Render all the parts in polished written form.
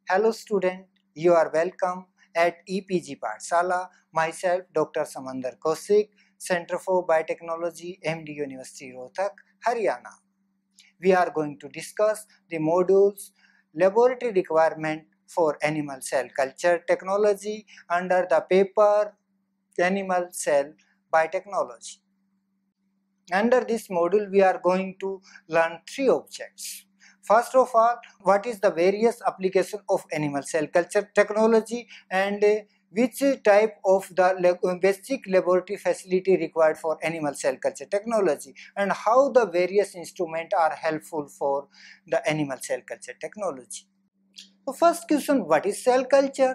Hello student, you are welcome at EPG Pathshala. Myself Dr. Samandar Kaushik, Center for Biotechnology, MD University Rohtak, Haryana. We are going to discuss the modules laboratory requirement for animal cell culture technology under the paper Animal Cell Biotechnology. Under this module, we are going to learn three objects. First of all, what is the various application of animal cell culture technology and which type of the basic laboratory facility required for animal cell culture technology and how the various instruments are helpful for the animal cell culture technology. So first question, what is cell culture?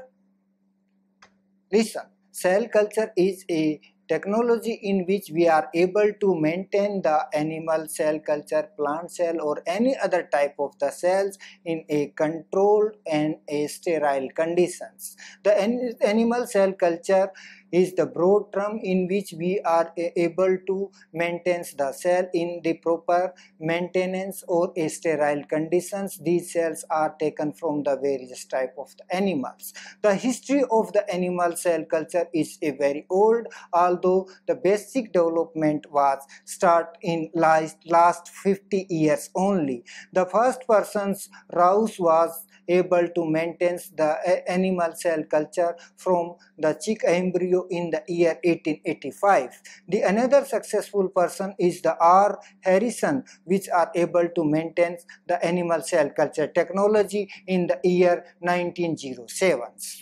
Listen, cell culture is a technology in which we are able to maintain the animal cell culture, plant cell or any other type of the cells in a controlled and a sterile conditions. The animal cell culture is the broad term in which we are able to maintain the cell in the proper maintenance or a sterile conditions. These cells are taken from the various type of the animals. The history of the animal cell culture is a very old, although the basic development was start in last 50 years only. The first person's Rouse was able to maintain the animal cell culture from the chick embryo in the year 1885. The another successful person is the R. Harrison, which are able to maintain the animal cell culture technology in the year 1907.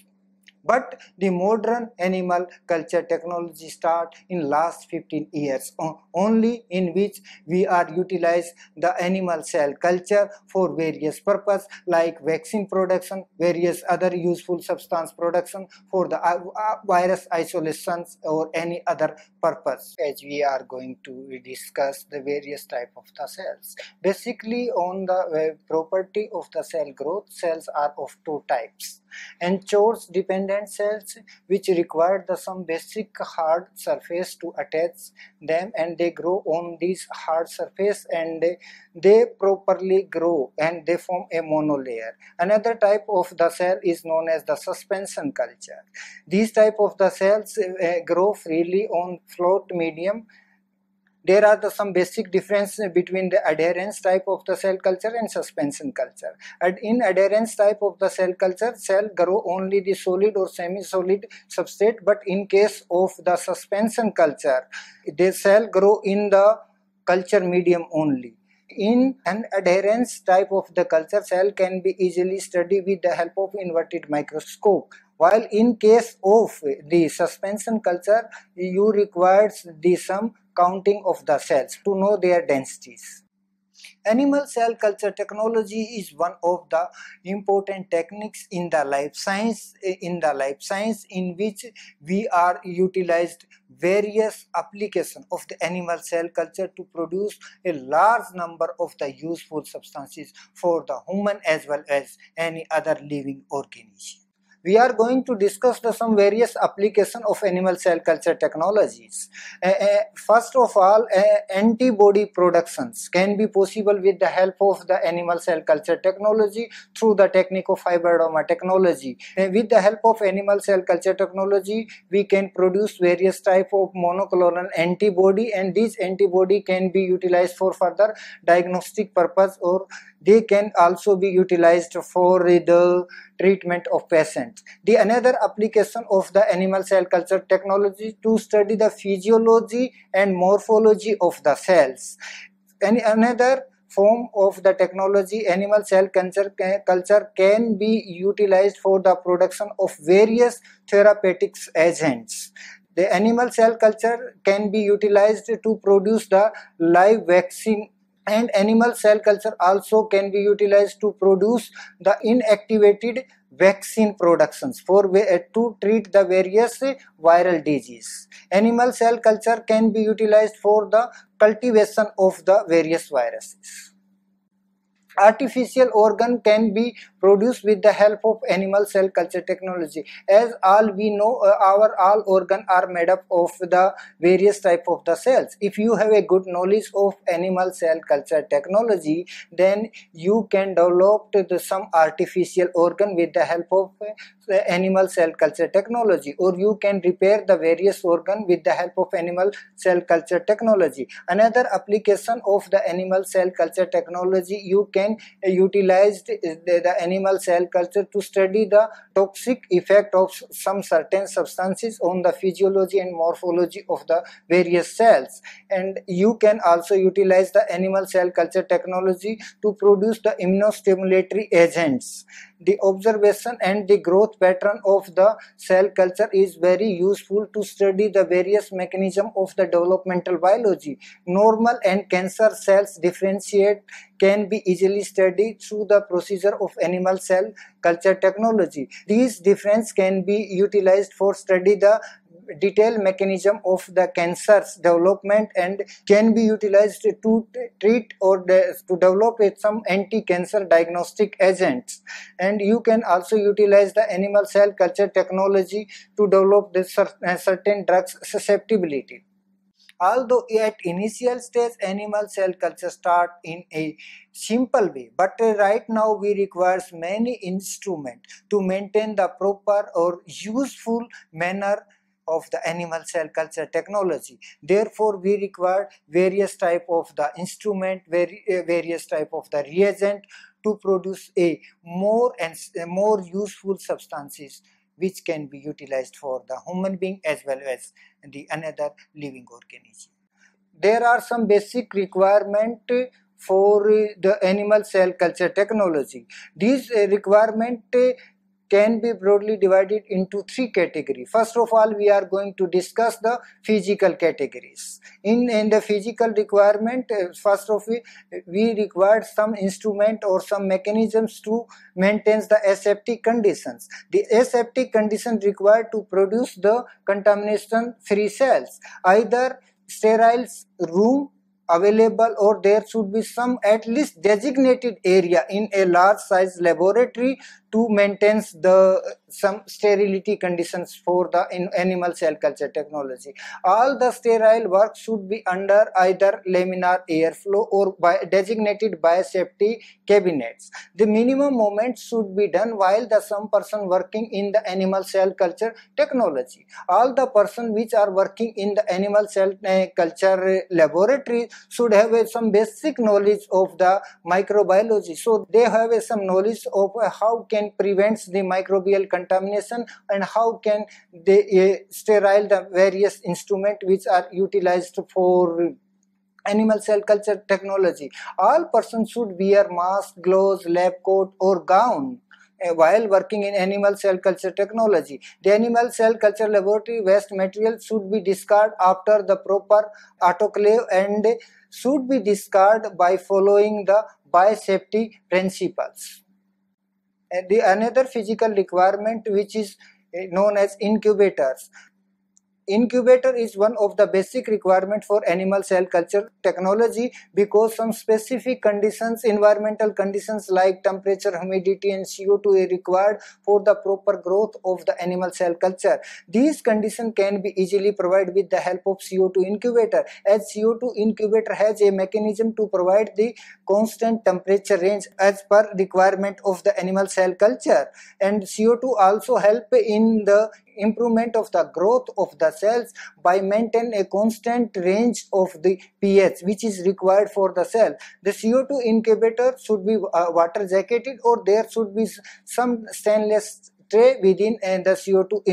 But the modern animal culture technology start in last 15 years only, in which we are utilize the animal cell culture for various purpose like vaccine production, various other useful substance production for the virus isolations or any other purpose. As we are going to discuss the various type of the cells. Basically on the property of the cell growth, cells are of two types. Anchors dependent cells, which require some basic hard surface to attach them, and they grow on this hard surface and they properly grow and they form a monolayer. Another type of the cell is known as the suspension culture. These type of the cells grow freely on flat medium. There are some basic difference between the adherence type of the cell culture and suspension culture. And in adherence type of the cell culture, cell grow only the solid or semi-solid substrate, but in case of the suspension culture, the cell grow in the culture medium only. In an adherence type of the culture, cell can be easily studied with the help of inverted microscope. While in case of the suspension culture, you requires some counting of the cells to know their densities. Animal cell culture technology is one of the important techniques in the life science in which we are utilized various applications of the animal cell culture to produce a large number of the useful substances for the human as well as any other living organism. We are going to discuss some various applications of animal cell culture technologies. First of all, antibody productions can be possible with the help of the animal cell culture technology through the technique of hybridoma technology. With the help of animal cell culture technology, we can produce various type of monoclonal antibody, and these antibody can be utilized for further diagnostic purpose, or they can also be utilized for the treatment of patients. The another application of the animal cell culture technology to study the physiology and morphology of the cells. And another form of the technology, animal cell culture can be utilized for the production of various therapeutics agents. The animal cell culture can be utilized to produce the live vaccine, and animal cell culture also can be utilized to produce the inactivated vaccine productions for to treat the various viral disease. Animal cell culture can be utilized for the cultivation of the various viruses. Artificial organ can be produced with the help of animal cell culture technology. As all we know, our all organ are made up of the various type of the cells. If you have a good knowledge of animal cell culture technology, then you can develop some artificial organ with the help of the animal cell culture technology, or you can repair the various organ with the help of animal cell culture technology. Another application of the animal cell culture technology, you can utilize the animal cell culture to study the toxic effect of some certain substances on the physiology and morphology of the various cells. And you can also utilize the animal cell culture technology to produce the immunostimulatory agents. The observation and the growth pattern of the cell culture is very useful to study the various mechanism of the developmental biology. Normal and cancer cells differentiate can be easily studied through the procedure of animal cell culture technology. These difference can be utilized for study the detailed mechanism of the cancer's development and can be utilized to treat or to develop some anti-cancer diagnostic agents. And you can also utilize the animal cell culture technology to develop the certain drugs susceptibility. Although at initial stage animal cell culture start in a simple way, but right now we requires many instruments to maintain the proper or useful manner of the animal cell culture technology. Therefore we require various type of the instrument, various type of the reagent to produce a more and more useful substances which can be utilized for the human being as well as the another living organism. There are some basic requirement for the animal cell culture technology. These requirement can be broadly divided into three categories. First of all, we are going to discuss the physical categories. In the physical requirement, first of all, we require some instrument or some mechanisms to maintain the aseptic conditions. The aseptic condition required to produce the contamination-free cells. Either sterile room available, or there should be some at least designated area in a large size laboratory to maintain some sterility conditions for the animal cell culture technology. All the sterile work should be under either laminar airflow or by designated biosafety cabinets. The minimum movement should be done while the some person working in the animal cell culture technology. All the person which are working in the animal cell culture laboratory should have some basic knowledge of the microbiology, so they have some knowledge of how can prevent the microbial contamination and how can they sterile the various instruments which are utilized for animal cell culture technology. All persons should wear mask, gloves, lab coat or gown while working in animal cell culture technology. The animal cell culture laboratory waste material should be discarded after the proper autoclave and should be discarded by following the biosafety principles. The another physical requirement which is known as incubators. Incubator is one of the basic requirement for animal cell culture technology because some specific conditions, environmental conditions like temperature, humidity and CO2 are required for the proper growth of the animal cell culture. These conditions can be easily provided with the help of CO2 incubator, as CO2 incubator has a mechanism to provide the constant temperature range as per requirement of the animal cell culture. And CO2 also help in the improvement of the growth of the cells by maintaining a constant range of the pH which is required for the cell. The CO2 incubator should be water jacketed, or there should be some stainless tray within the CO2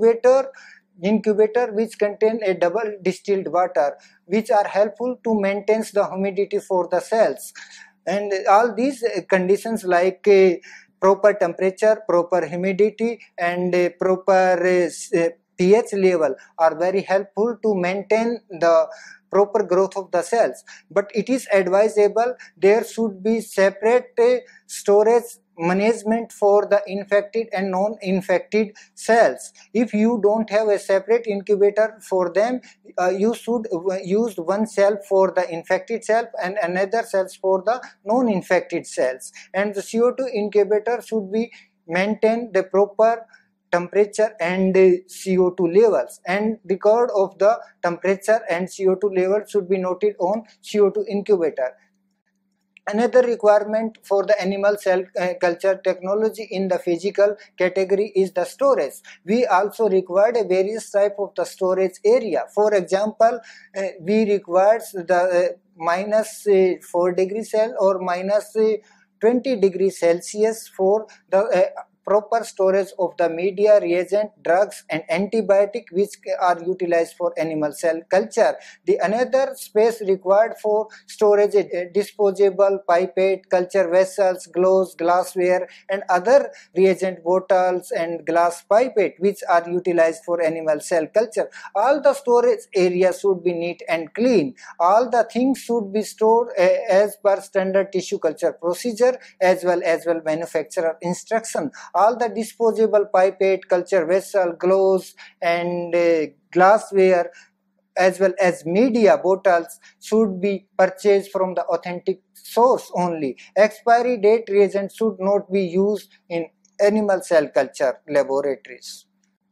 incubator which contain a double distilled water, which are helpful to maintain the humidity for the cells. And all these conditions like proper temperature, proper humidity and proper pH level are very helpful to maintain the proper growth of the cells. But it is advisable there should be separate storage management for the infected and non-infected cells. If you don't have a separate incubator for them, you should use one cell for the infected cell and another cells for the non-infected cells. And the CO2 incubator should be maintain the proper temperature and CO2 levels, and record of the temperature and CO2 level should be noted on CO2 incubator. Another requirement for the animal cell culture technology in the physical category is the storage. We also required a various type of the storage area. For example, we required the minus 4 degree cell or minus 20 degrees Celsius for the proper storage of the media, reagent, drugs and antibiotic which are utilized for animal cell culture. The another space required for storage disposable pipette, culture vessels, gloves, glassware and other reagent bottles and glass pipette which are utilized for animal cell culture. All the storage areas should be neat and clean. All the things should be stored as per standard tissue culture procedure as well manufacturer instruction. All the disposable pipette, culture vessel, gloves and glassware as well as media bottles should be purchased from the authentic source only. Expiry date reagents should not be used in animal cell culture laboratories.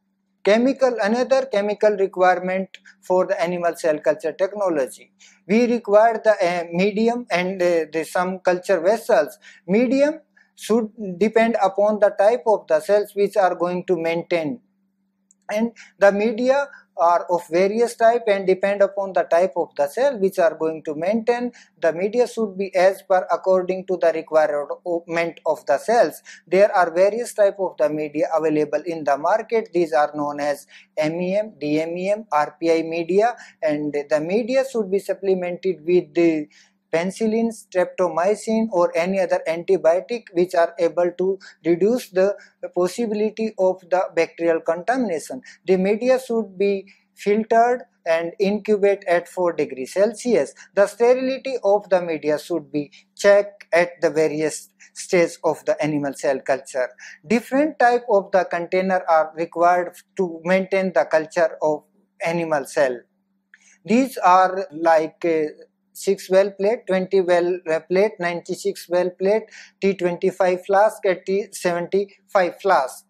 Another chemical requirement for the animal cell culture technology. We require the medium and some culture vessels. Medium should depend upon the type of the cells which are going to maintain, and the media are of various type and depend upon the type of the cell which are going to maintain. The media should be as per according to the requirement of the cells. There are various type of the media available in the market. These are known as MEM, DMEM, RPI media, and the media should be supplemented with the penicillin, streptomycin or any other antibiotic which are able to reduce the possibility of the bacterial contamination. The media should be filtered and incubate at 4 degrees Celsius. The sterility of the media should be checked at the various stages of the animal cell culture. Different type of the container are required to maintain the culture of animal cell. These are like 6 well plate, 20 well plate, 96 well plate, T25 flask and T75 flask.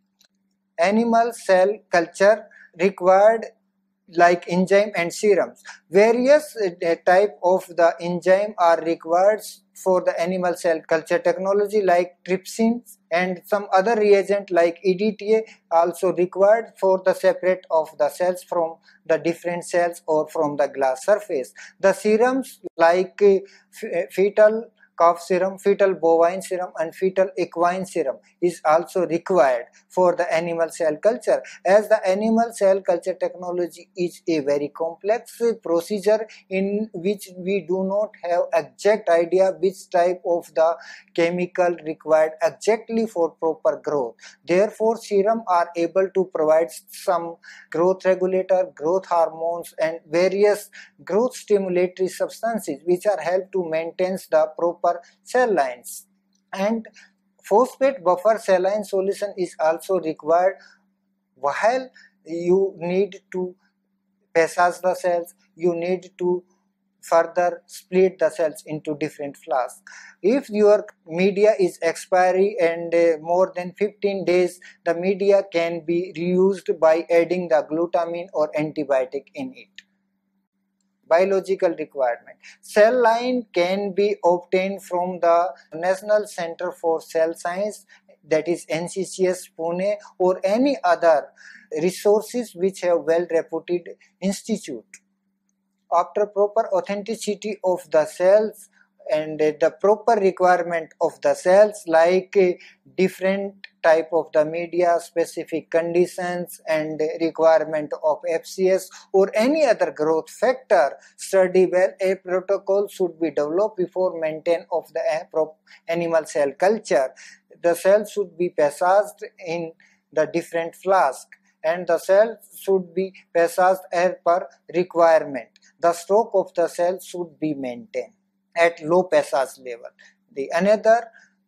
Animal cell culture required like enzyme and serums. Various type of the enzyme are required for the animal cell culture technology like trypsin and some other reagent like EDTA also required for the separate of the cells from the different cells or from the glass surface. The serums like fetal calf serum, fetal bovine serum and fetal equine serum is also required for the animal cell culture. As the animal cell culture technology is a very complex procedure in which we do not have exact idea which type of the chemical required exactly for proper growth. Therefore, serum are able to provide some growth regulator, growth hormones and various growth stimulatory substances which are help to maintain the proper cell lines. And phosphate buffer saline solution is also required while you need to passage the cells, you need to further split the cells into different flasks. If your media is expiry and more than 15 days, the media can be reused by adding the glutamine or antibiotic in it. Biological requirement. Cell line can be obtained from the National Center for Cell Science, that is NCCS Pune, or any other resources which have well-reputed institute. After proper authenticity of the cells and the proper requirement of the cells like different type of the media, specific conditions and requirement of FCS or any other growth factor, study well, a protocol should be developed before maintain of the animal cell culture. The cells should be passaged in the different flask and the cells should be passaged as per requirement. the stock of the cell should be maintained at low passage level. The another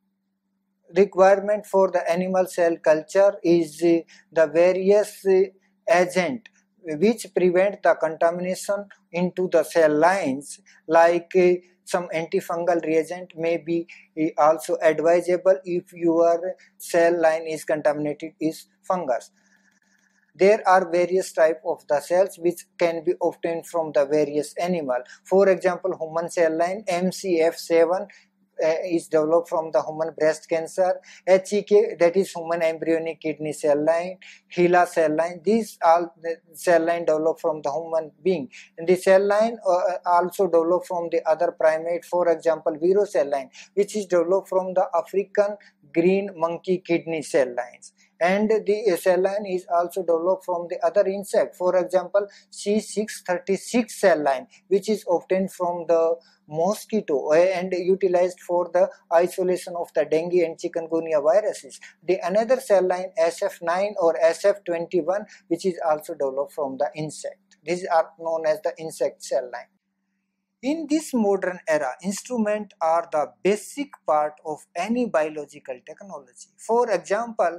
requirement for the animal cell culture is the various agent which prevent the contamination into the cell lines, like some antifungal reagent may be also advisable if your cell line is contaminated is fungus. There are various types of the cells which can be obtained from the various animal. For example, human cell line MCF7 is developed from the human breast cancer, HEK, that is human embryonic kidney cell line, HeLa cell line. These are the cell line developed from the human being. And the cell line also developed from the other primate. For example, Vero cell line, which is developed from the African green monkey kidney cell lines. And the cell line is also developed from the other insect. For example, C636 cell line, which is obtained from the mosquito and utilized for the isolation of the dengue and chikungunya viruses. The another cell line SF9 or SF21, which is also developed from the insect. These are known as the insect cell line. In this modern era, instruments are the basic part of any biological technology. For example,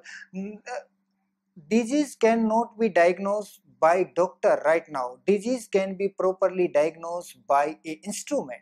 disease cannot be diagnosed by doctor right now. Disease can be properly diagnosed by an instrument.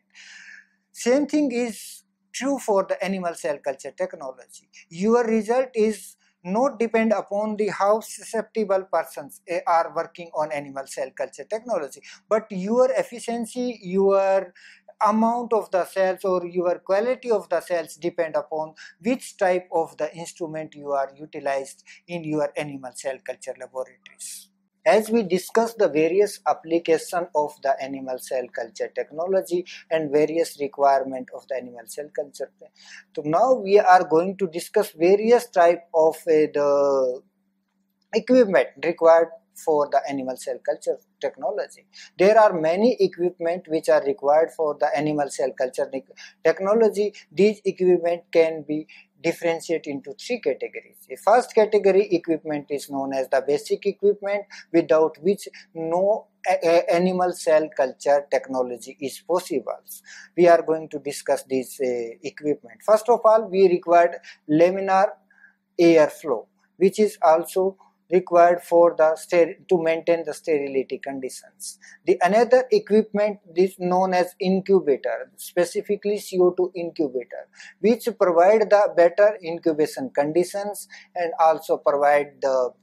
Same thing is true for the animal cell culture technology. Your result is not depend upon the how susceptible persons are working on animal cell culture technology, but your efficiency, your amount of the cells or your quality of the cells depend upon which type of the instrument you are utilized in your animal cell culture laboratories. As we discuss the various application of the animal cell culture technology and various requirement of the animal cell culture, so now we are going to discuss various type of the equipment required for the animal cell culture technology. There are many equipment which are required for the animal cell culture technology. These equipment can be differentiate into three categories. The first category equipment is known as the basic equipment, without which no animal cell culture technology is possible. We are going to discuss this equipment. First of all, we required laminar airflow, which is also required for the to maintain the sterility conditions. The another equipment is known as incubator, specifically CO2 incubator, which provide the better incubation conditions and also provide the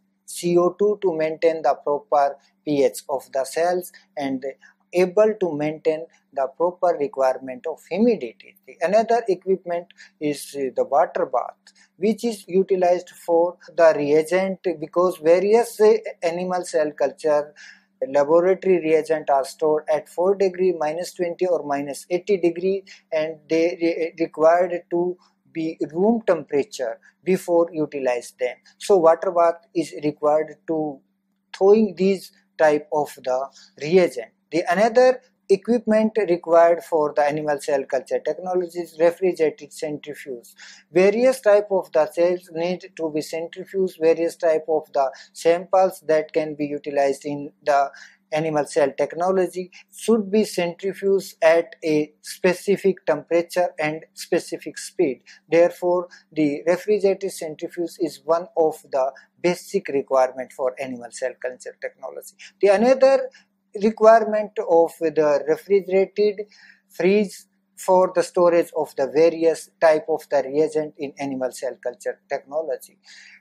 CO2 to maintain the proper pH of the cells and able to maintain the proper requirement of humidity. The another equipment is the water bath, which is utilized for the reagent, because various animal cell culture laboratory reagent are stored at 4 degree, -20 or -80 degree, and they required to be room temperature before utilize them. So water bath is required to thawing these type of the reagent. The another equipment required for the animal cell culture technology is refrigerated centrifuge. Various type of the cells need to be centrifuged, various type of the samples that can be utilized in the animal cell technology should be centrifuged at a specific temperature and specific speed. Therefore, the refrigerated centrifuge is one of the basic requirement for animal cell culture technology. The another requirement of the refrigerated freeze for the storage of the various type of the reagent in animal cell culture technology.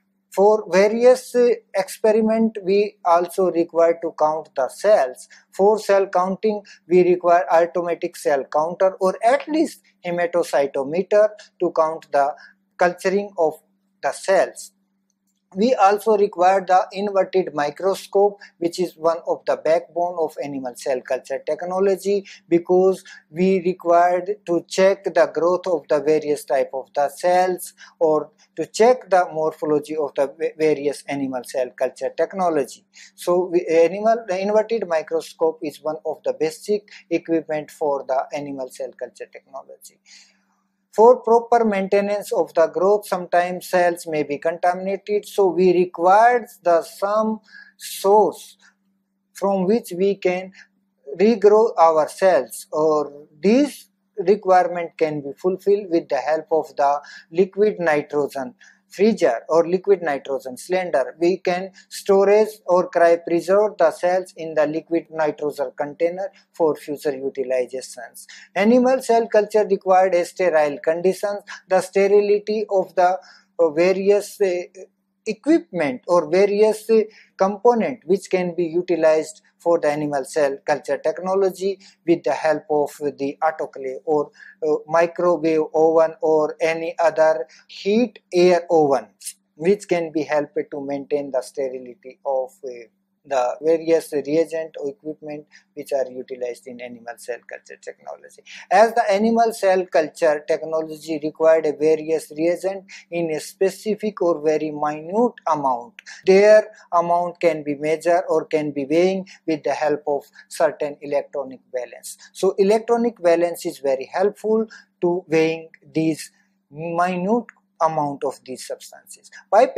For various experiment, we also require to count the cells. For cell counting, we require automatic cell counter or at least hematocytometer to count the culturing of the cells. We also require the inverted microscope, which is one of the backbone of animal cell culture technology, because we required to check the growth of the various type of the cells or to check the morphology of the various animal cell culture technology. So the inverted microscope is one of the basic equipment for the animal cell culture technology. For proper maintenance of the growth, sometimes cells may be contaminated, so we require some source from which we can regrow our cells, or these requirement can be fulfilled with the help of the liquid nitrogen freezer or liquid nitrogen cylinder. We can storage or cryopreserve the cells in the liquid nitrogen container for future utilizations. Animal cell culture required a sterile conditions. The sterility of the various equipment or various component which can be utilized for the animal cell culture technology with the help of the autoclave or microwave oven or any other heat air oven, which can be helped to maintain the sterility of the various reagent or equipment which are utilized in animal cell culture technology. As the animal cell culture technology required a various reagent in a specific or very minute amount, their amount can be measured or can be weighing with the help of certain electronic balance. So electronic balance is very helpful to weighing these minute amount of these substances.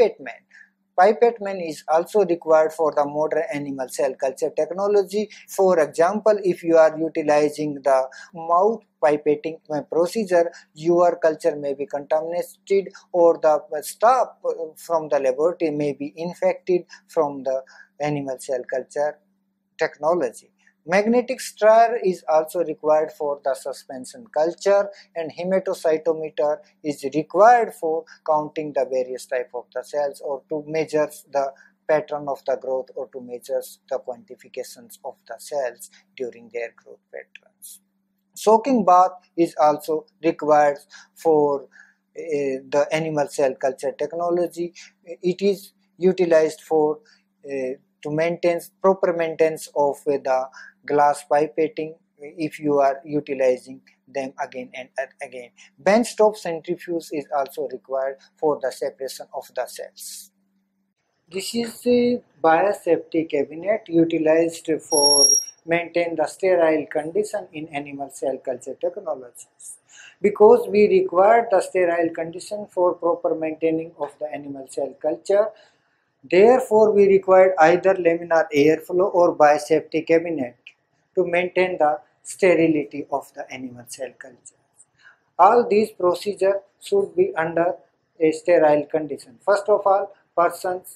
Pipette man is also required for the modern animal cell culture technology. For example, if you are utilizing the mouth pipetting procedure, your culture may be contaminated or the staff from the laboratory may be infected from the animal cell culture technology. Magnetic stir is also required for the suspension culture, and hematocytometer is required for counting the various type of the cells or to measure the pattern of the growth or to measure the quantifications of the cells during their growth patterns. Soaking bath is also required for the animal cell culture technology. It is utilized for to maintain proper maintenance of the glass pipetting if you are utilizing them again and again. Benchtop centrifuge is also required for the separation of the cells. This is a biosafety cabinet utilized for maintain the sterile condition in animal cell culture technologies. Because we require the sterile condition for proper maintaining of the animal cell culture, therefore we require either laminar airflow or biosafety cabinet to maintain the sterility of the animal cell culture. All these procedures should be under a sterile condition. First of all, persons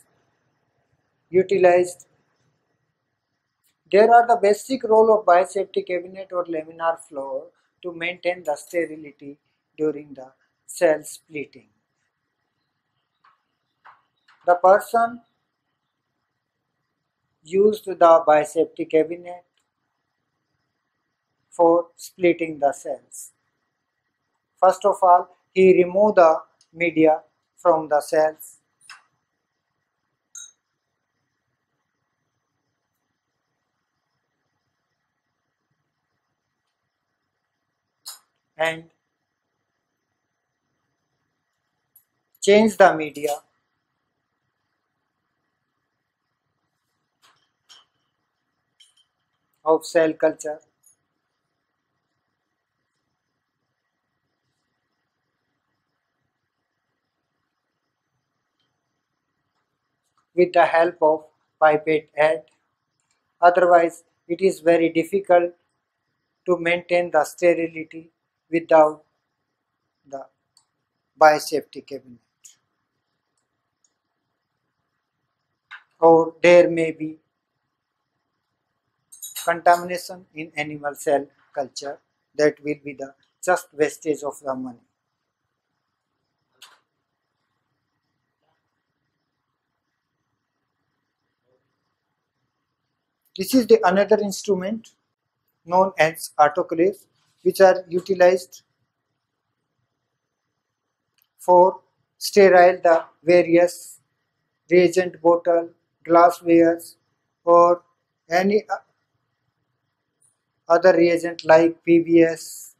utilized. There are the basic role of biosafety cabinet or laminar flow to maintain the sterility during the cell splitting. The person used the biosafety cabinet for splitting the cells. First of all, he removed the media from the cells and changed the media of cell culture with the help of pipette head. Otherwise, it is very difficult to maintain the sterility without the biosafety cabinet. Or there may be contamination in animal cell culture that will be the just wastage of the money. This is the another instrument known as autoclaves, which are utilized for sterile the various reagent bottle, glasswares, or any other reagent like PBS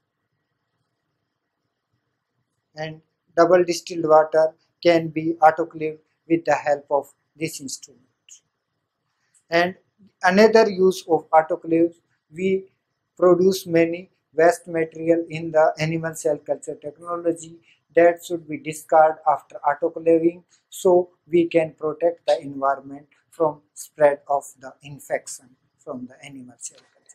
and double distilled water can be autoclaved with the help of this instrument. And another use of autoclaves, we produce many waste material in the animal cell culture technology that should be discarded after autoclaving so we can protect the environment from spread of the infection from the animal cell culture.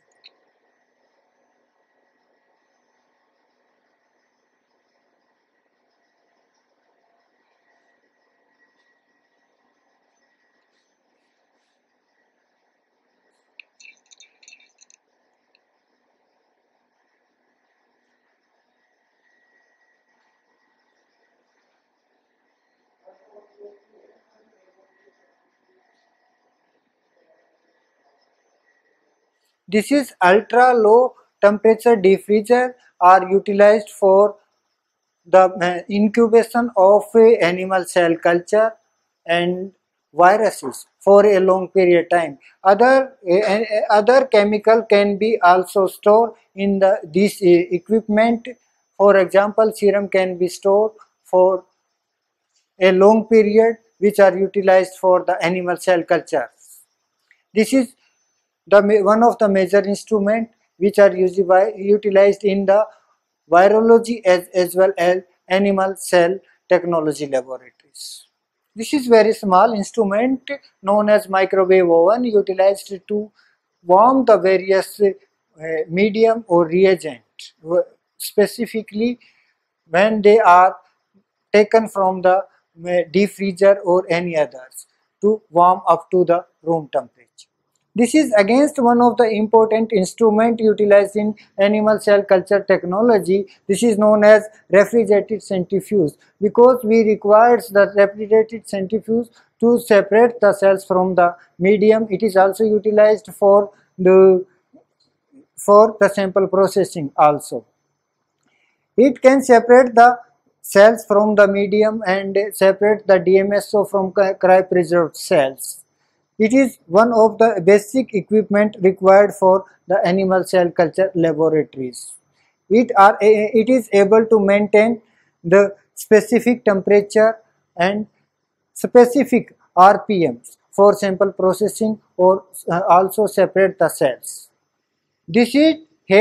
This is ultra low temperature deep freezer are utilized for the incubation of animal cell culture and viruses for a long period time. Other chemical can be also stored in this equipment. For example, serum can be stored for a long period, which are utilized for the animal cell culture. This is one of the major instruments which are utilized in the virology as well as animal cell technology laboratories. This is very small instrument known as microwave oven utilized to warm the various medium or reagent, specifically when they are taken from the deep freezer or any others to warm up to the room temperature. This is against one of the important instrument utilized in animal cell culture technology. This is known as refrigerated centrifuge because we require the refrigerated centrifuge to separate the cells from the medium. It is also utilized for the sample processing also. It can separate the cells from the medium and separate the DMSO from cryopreserved cells. It is one of the basic equipment required for the animal cell culture laboratories. It is able to maintain the specific temperature and specific RPMs for sample processing or also separate the cells. This is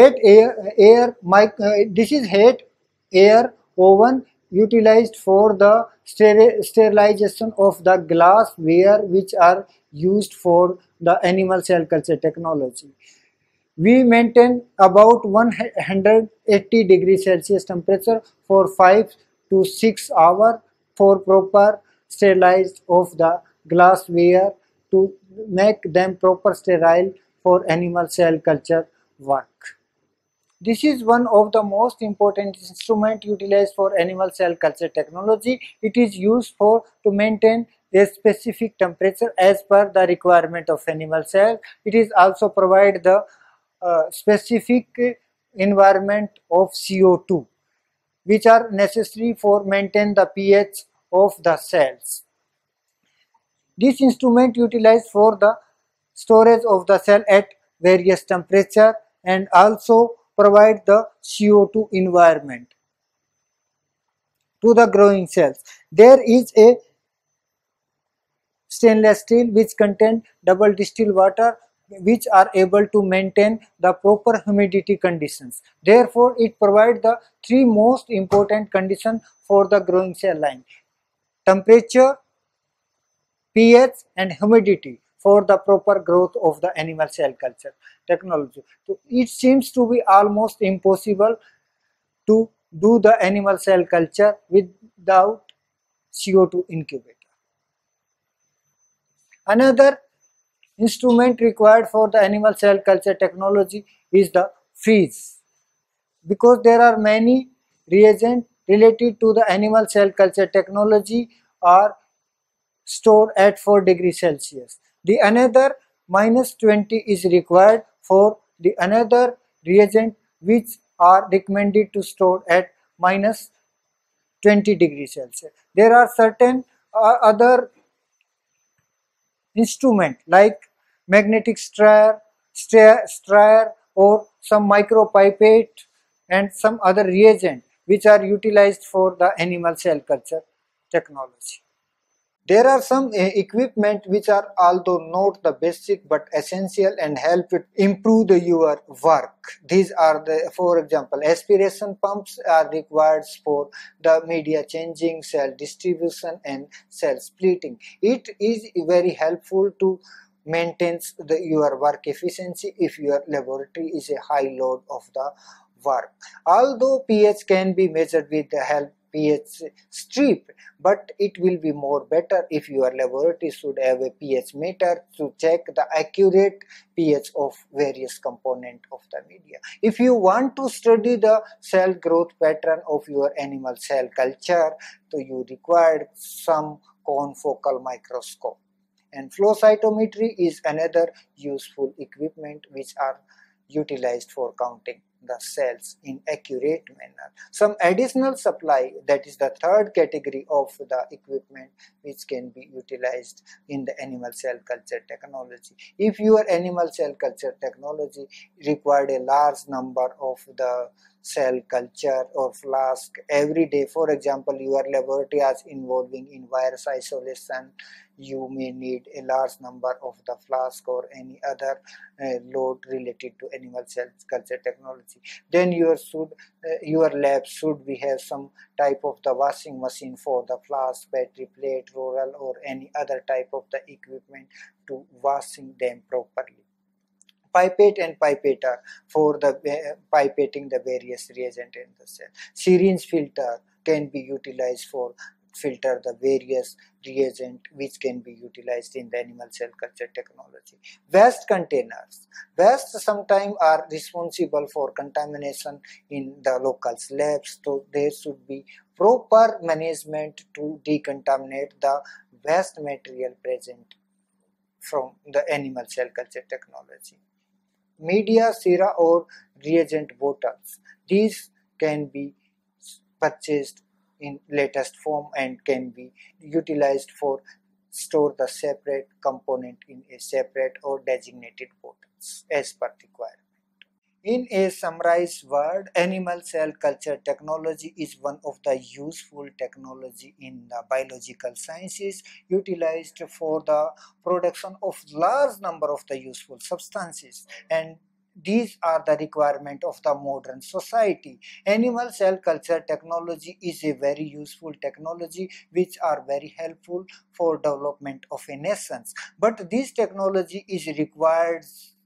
heat air oven utilized for the sterilization of the glassware which are used for the animal cell culture technology. We maintain about 180 degrees Celsius temperature for 5 to 6 hours for proper sterilized of the glassware to make them proper sterile for animal cell culture work. This is one of the most important instrument utilized for animal cell culture technology. It is used for to maintain a specific temperature as per the requirement of animal cell. It is also provide the specific environment of CO2 which are necessary for maintain the pH of the cells. This instrument utilized for the storage of the cell at various temperature and also provide the CO2 environment to the growing cells. There is a stainless steel which contain double distilled water which are able to maintain the proper humidity conditions. Therefore, it provides the three most important conditions for the growing cell line: temperature, pH and humidity for the proper growth of the animal cell culture technology. So it seems to be almost impossible to do the animal cell culture without CO2 incubator. Another instrument required for the animal cell culture technology is the freeze, because there are many reagents related to the animal cell culture technology are stored at 4 degrees Celsius. The another -20 is required for the another reagent which are recommended to store at -20 degrees Celsius. There are certain other instrument like magnetic strayer or some micropipette and some other reagent which are utilized for the animal cell culture technology. There are some equipment which are although not the basic but essential and help it improve your work. These are the, for example, aspiration pumps are required for the media changing, cell distribution and cell splitting. It is very helpful to maintain your work efficiency if your laboratory is a high load of the work. Although pH can be measured with the help pH strip, but it will be more better if your laboratory should have a pH meter to check the accurate pH of various component of the media. If you want to study the cell growth pattern of your animal cell culture, so you require some confocal microscope, and flow cytometry is another useful equipment which are utilized for counting the cells in accurate manner. Some additional supply, that is the third category of the equipment which can be utilized in the animal cell culture technology. If your animal cell culture technology required a large number of the cell culture or flask every day, for example, your laboratory is involving in virus isolation, you may need a large number of the flask or any other load related to animal cell culture technology, then your lab should be have some type of the washing machine for the flask, battery plate, roller, or any other type of the equipment to washing them properly. Pipette and pipetter for the pipetting the various reagent in the cell. Syringe filter can be utilized for filter the various reagent which can be utilized in the animal cell culture technology. Waste containers. Waste sometimes are responsible for contamination in the local labs, so there should be proper management to decontaminate the waste material present from the animal cell culture technology. Media, sera, or reagent bottles. These can be purchased in latest form and can be utilized for store the separate component in a separate or designated bottles as per requirement. In a summarized word, animal cell culture technology is one of the useful technology in the biological sciences utilized for the production of large number of the useful substances, and these are the requirement of the modern society. Animal cell culture technology is a very useful technology which are very helpful for development of a nations, but this technology is required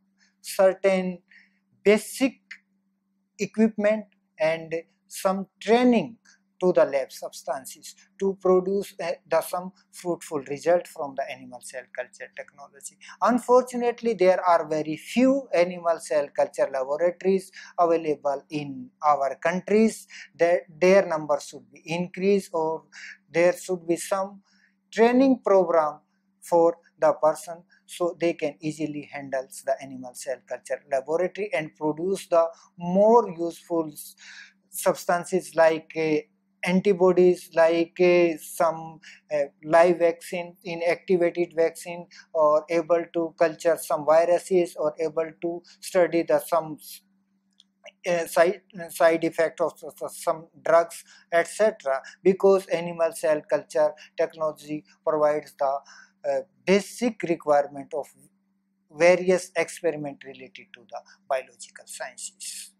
certain basic equipment and some training to the lab substances to produce some fruitful result from the animal cell culture technology. Unfortunately, there are very few animal cell culture laboratories available in our countries. That their number should be increased, or there should be some training program for the person so they can easily handle the animal cell culture laboratory and produce the more useful substances like antibodies, like some live vaccine, inactivated vaccine, or able to culture some viruses, or able to study the some side effect of some drugs, etc., because animal cell culture technology provides the basic requirement of various experiment related to the biological sciences.